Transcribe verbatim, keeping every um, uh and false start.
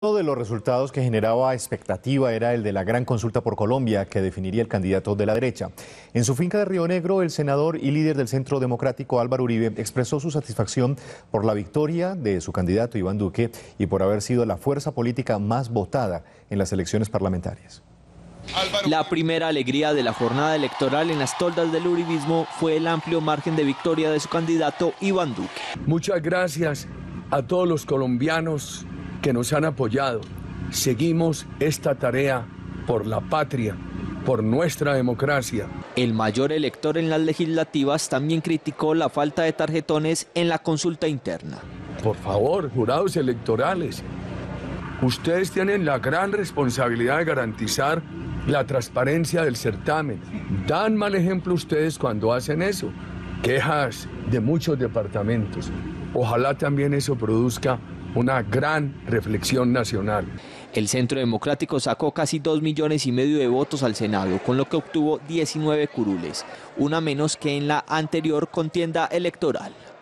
Uno de los resultados que generaba expectativa era el de la gran consulta por Colombia que definiría el candidato de la derecha. En su finca de Río Negro, el senador y líder del Centro Democrático Álvaro Uribe expresó su satisfacción por la victoria de su candidato Iván Duque y por haber sido la fuerza política más votada en las elecciones parlamentarias. La primera alegría de la jornada electoral en las toldas del uribismo fue el amplio margen de victoria de su candidato Iván Duque. Muchas gracias a todos los colombianos que nos han apoyado. Seguimos esta tarea por la patria, por nuestra democracia. El mayor elector en las legislativas también criticó la falta de tarjetones en la consulta interna. Por favor, jurados electorales, ustedes tienen la gran responsabilidad de garantizar la transparencia del certamen. Dan mal ejemplo ustedes cuando hacen eso. Quejas de muchos departamentos. Ojalá también eso produzca una gran reflexión nacional. El Centro Democrático sacó casi dos millones y medio de votos al Senado, con lo que obtuvo diecinueve curules, una menos que en la anterior contienda electoral.